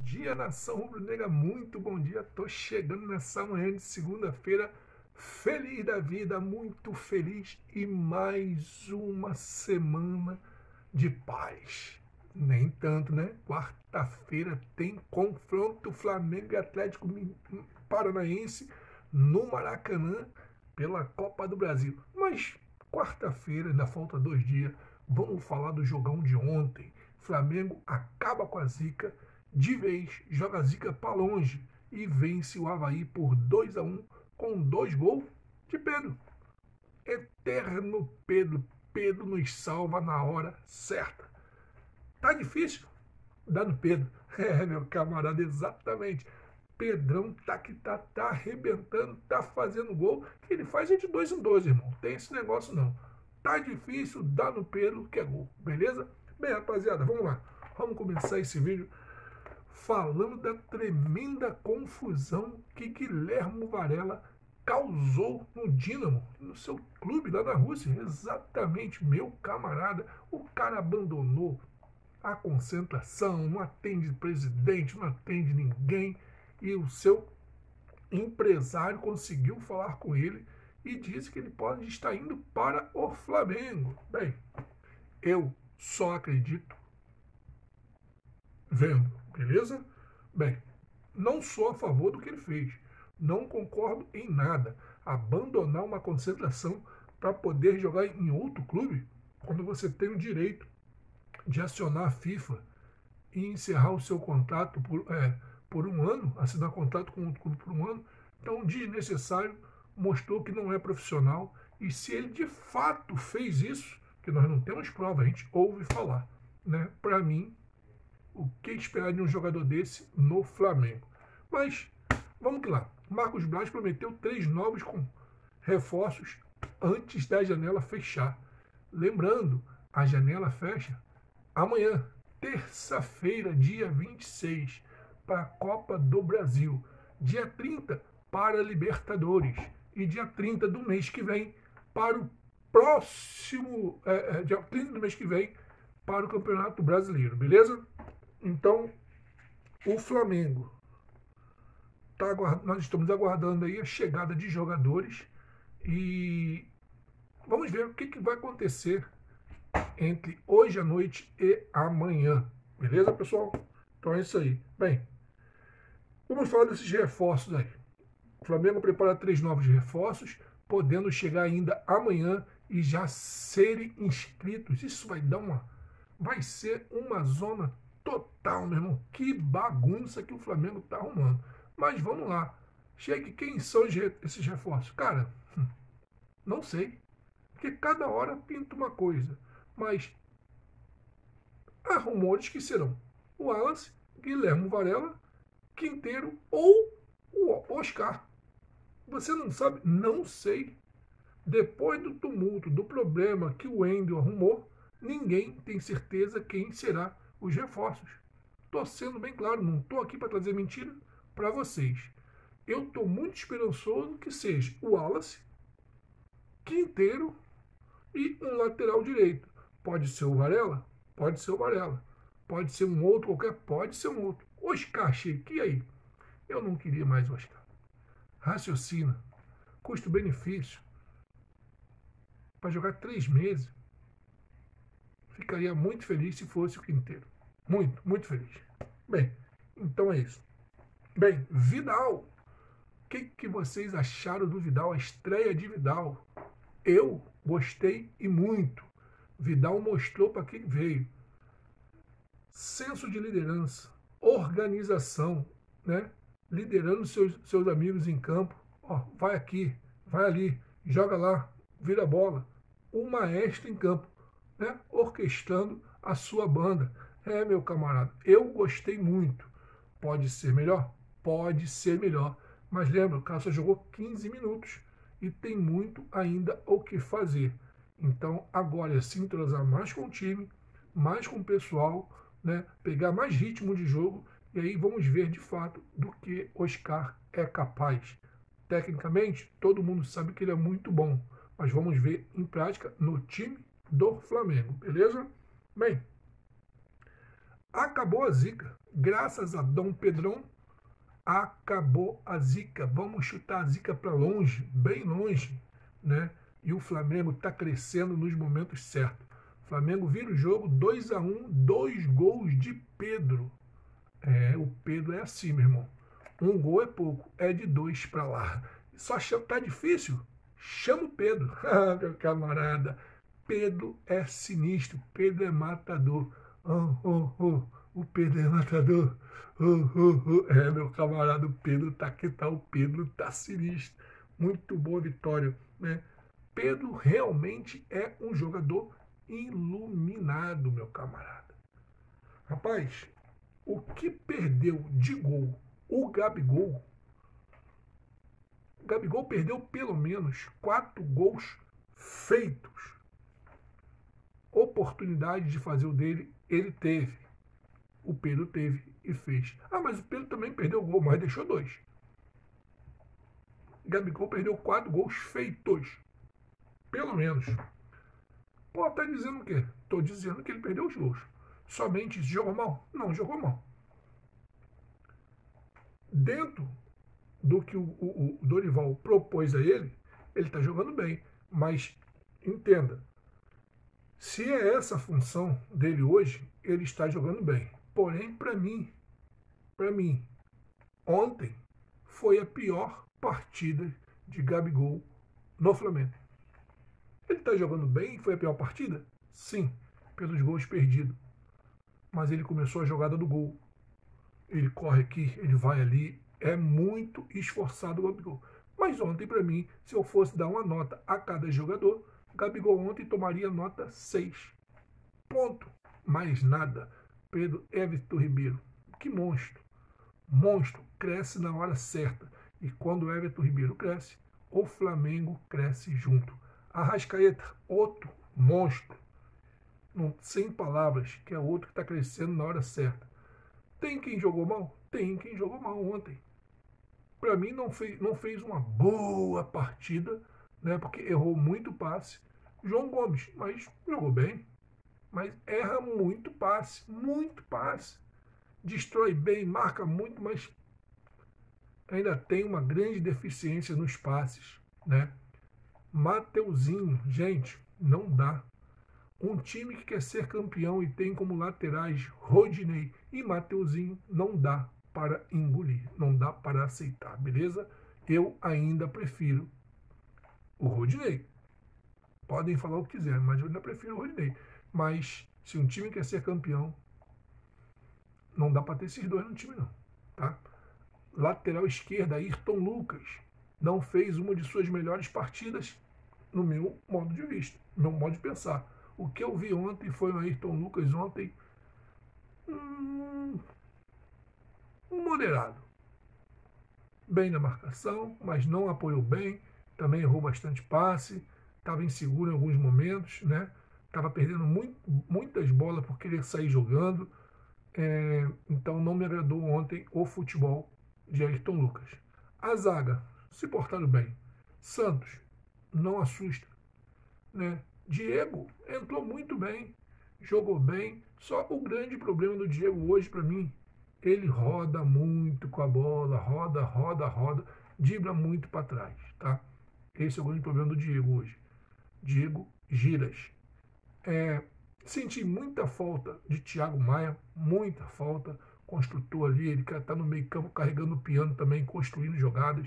Dia, nação rubro-negra, muito bom dia. Tô chegando nessa manhã de segunda-feira, feliz da vida, muito feliz e mais uma semana de paz. Nem tanto, né? Quarta-feira tem confronto Flamengo e Atlético Paranaense no Maracanã pela Copa do Brasil. Mas quarta-feira, ainda falta 2 dias, vamos falar do jogão de ontem. Flamengo acaba com a zica de vez, joga a zica para longe e vence o Avaí por 2-1 com 2 gols de Pedro. Eterno Pedro. Pedro nos salva na hora certa. Tá difícil? Dá no Pedro. É, meu camarada, exatamente. Pedrão tá arrebentando, tá fazendo gol. Que ele faz é de 2 em 2, irmão. Tem esse negócio não. Tá difícil, dá no Pedro que é gol. Beleza? Bem, rapaziada, vamos lá. Vamos começar esse vídeo falando da tremenda confusão que Guilherme Varela causou no Dínamo, no seu clube lá na Rússia. Exatamente, meu camarada. O cara abandonou a concentração, não atende presidente, não atende ninguém. E o seu empresário conseguiu falar com ele e disse que ele pode estar indo para o Flamengo. Bem, eu só acredito vendo, beleza? Bem, não sou a favor do que ele fez. Não concordo em nada. Abandonar uma concentração para poder jogar em outro clube, quando você tem o direito de acionar a FIFA e encerrar o seu contrato por um ano, assinar contrato com outro clube por um ano, então desnecessário, mostrou que não é profissional. E se ele de fato fez isso, que nós não temos prova, a gente ouve falar, né? Para mim, o que esperar de um jogador desse no Flamengo? Mas vamos lá. Marcos Braz prometeu 3 novos com reforços antes da janela fechar. Lembrando, a janela fecha amanhã, terça-feira, dia 26, para a Copa do Brasil. Dia 30 para a Libertadores. E dia 30 do mês que vem para o próximo. Dia 30 do mês que vem para o Campeonato Brasileiro, beleza? Então, o Flamengo nós estamos aguardando aí a chegada de jogadores e vamos ver o que vai acontecer entre hoje à noite e amanhã. Beleza, pessoal? Então é isso aí. Bem, vamos falar desses reforços aí. O Flamengo prepara 3 novos reforços, podendo chegar ainda amanhã e já serem inscritos. Isso vai ser uma zona total, meu irmão. Que bagunça que o Flamengo está arrumando. Mas vamos lá. Chegue, quem são esses reforços? Cara, não sei. Porque cada hora pinta uma coisa. Mas há rumores que serão o Wallace, Guilherme Varela, Quinteiro ou o Oscar. Você não sabe? Não sei. Depois do tumulto, do problema que o Wendel arrumou, ninguém tem certeza quem será os reforços. Estou sendo bem claro, não estou aqui para trazer mentira para vocês. Eu estou muito esperançoso que seja o Wallace, Quinteiro e um lateral direito. Pode ser o Varela? Pode ser o Varela. Pode ser um outro qualquer? Pode ser um outro. Oscar Cheque, e aí? Eu não queria mais o Oscar. Raciocina. Custo-benefício. Para jogar 3 meses. Ficaria muito feliz se fosse o Quinteiro. Muito, muito feliz. Bem, então é isso. Bem, Vidal. O que vocês acharam do Vidal? A estreia de Vidal. Eu gostei e muito. Vidal mostrou para quem veio. Senso de liderança, organização, né? Liderando seus amigos em campo. Ó, vai aqui, vai ali, joga lá, vira a bola. O maestro em campo, né? Orquestrando a sua banda. É, meu camarada, eu gostei muito. Pode ser melhor? Pode ser melhor. Mas lembra, o cara só jogou 15 minutos e tem muito ainda o que fazer. Então agora é se entrosar mais com o time, mais com o pessoal, né? Pegar mais ritmo de jogo e aí vamos ver de fato do que Oscar é capaz. Tecnicamente, todo mundo sabe que ele é muito bom, mas vamos ver em prática no time do Flamengo, beleza? Bem, Acabou a zica. Graças a Dom Pedrão, acabou a zica. Vamos chutar a zica para longe, bem longe, né? E o Flamengo está crescendo nos momentos certos. O Flamengo vira o jogo 2-1, 2 gols de Pedro. O Pedro é assim, meu irmão. Um gol é pouco, é de 2 para lá. Só chama, tá difícil? Chama o Pedro. Ah, meu camarada. Pedro é sinistro, Pedro é matador. Oh, oh, oh, o Pedro é matador. Oh, oh, oh. Meu camarada, o Pedro tá que tal? O Pedro tá sinistro. Muito boa vitória, né? Pedro realmente é um jogador iluminado, meu camarada. Rapaz, o que perdeu de gol o Gabigol? O Gabigol perdeu pelo menos 4 gols feitos. Oportunidade de fazer o dele, ele teve. O Pedro teve e fez. Ah, mas o Pedro também perdeu o gol, mas deixou 2. Gabigol perdeu 4 gols feitos. Pelo menos. Pô, tá dizendo o quê? Tô dizendo que ele perdeu os gols. Somente jogou mal? Não, jogou mal. Dentro do que o Dorival propôs a ele está jogando bem. Mas entenda, se é essa a função dele hoje, ele está jogando bem. Porém, para mim, ontem foi a pior partida de Gabigol no Flamengo. Ele está jogando bem? Foi a pior partida? Sim, pelos gols perdidos. Mas ele começou a jogada do gol. Ele corre aqui, ele vai ali. É muito esforçado o Gabigol. Mas ontem, para mim, se eu fosse dar uma nota a cada jogador, Gabigol ontem tomaria nota 6. Ponto. Mais nada. Pedro Everton Ribeiro. Que monstro. Monstro. Cresce na hora certa. E quando o Everton Ribeiro cresce, o Flamengo cresce junto. Arrascaeta, outro monstro. Não, sem palavras, que é outro que está crescendo na hora certa. Tem quem jogou mal? Tem quem jogou mal ontem. Para mim não fez uma boa partida, né? Porque errou muito passe. João Gomes, mas jogou bem. Mas erra muito passe, muito passe. Destrói bem, marca muito, mas ainda tem uma grande deficiência nos passes, né? Mateuzinho, gente, não dá. Um time que quer ser campeão e tem como laterais Rodinei e Mateuzinho, não dá para engolir, não dá para aceitar, beleza? Eu ainda prefiro o Rodinei. Podem falar o que quiser, mas eu ainda prefiro o Rodinei. Mas se um time quer ser campeão, não dá para ter esses dois no time não, tá? Lateral esquerda, Ayrton Lucas, não fez uma de suas melhores partidas no meu modo de vista, no meu modo de pensar. O que eu vi ontem foi o Ayrton Lucas ontem moderado. Bem na marcação, mas não apoiou bem, também errou bastante passe, estava inseguro em alguns momentos, né? Estava perdendo muitas bolas por querer sair jogando. Então não me agradou ontem o futebol de Ayrton Lucas. A zaga, se portaram bem. Santos, não assusta, né? Diego entrou muito bem, jogou bem. Só o grande problema do Diego hoje, para mim, ele roda muito com a bola, roda, dribla muito para trás, tá? Esse é o grande problema do Diego hoje. Diego Giras. Senti muita falta de Thiago Maia, muita falta. Construtor ali, ele está no meio campo carregando o piano também, construindo jogadas.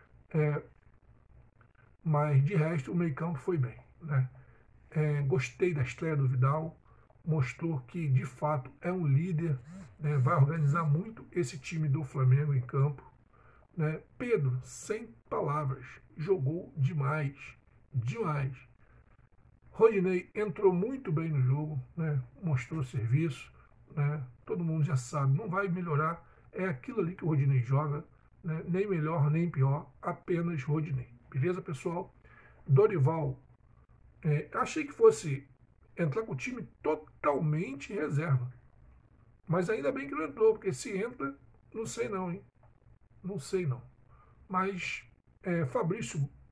Mas de resto, o meio campo foi bem, né? Gostei da estreia do Vidal, mostrou que de fato é um líder, né? Vai organizar muito esse time do Flamengo em campo, né? Pedro, sem palavras, jogou demais, demais. Rodinei entrou muito bem no jogo, né? Mostrou serviço, né? Todo mundo já sabe, não vai melhorar, é aquilo ali que o Rodinei joga, né? Nem melhor nem pior, apenas Rodinei. Beleza, pessoal? Dorival, achei que fosse entrar com o time totalmente reserva. Mas ainda bem que não entrou, porque se entra, não sei não, hein? Não sei não. Mas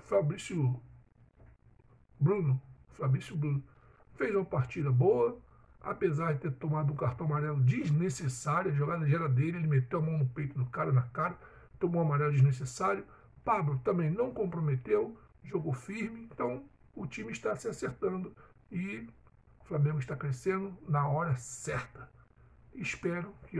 Fabrício Bruno fez uma partida boa, apesar de ter tomado um cartão amarelo desnecessário, a jogada já era dele, ele meteu a mão no peito do cara, na cara, tomou um amarelo desnecessário. Pablo também não comprometeu, jogou firme, então o time está se acertando e o Flamengo está crescendo na hora certa. Espero que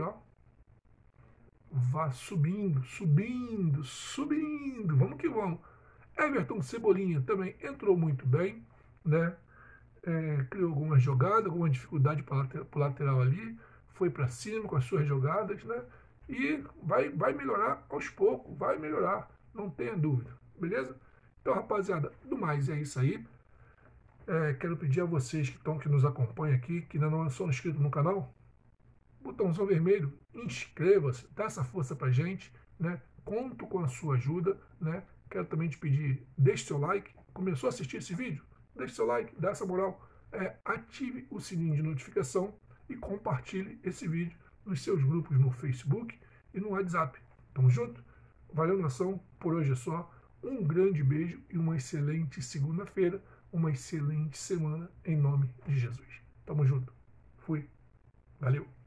vá subindo, subindo, subindo, vamos que vamos. Everton Cebolinha também entrou muito bem, né? Criou algumas jogadas, alguma dificuldade para o lateral ali, foi para cima com as suas jogadas, né? E vai melhorar aos poucos, vai melhorar, não tenha dúvida, beleza? Então, rapaziada, do mais é isso aí. Quero pedir a vocês que nos acompanham aqui, que ainda não são inscritos no canal, botãozão vermelho, inscreva-se, dá essa força pra gente, né? Conto com a sua ajuda, né? Quero também te pedir, deixe seu like. Começou a assistir esse vídeo? Deixe seu like, dá essa moral, ative o sininho de notificação e compartilhe esse vídeo nos seus grupos no Facebook e no WhatsApp. Tamo junto? Valeu, nação, por hoje é só. Um grande beijo e uma excelente segunda-feira, uma excelente semana em nome de Jesus. Tamo junto. Fui. Valeu.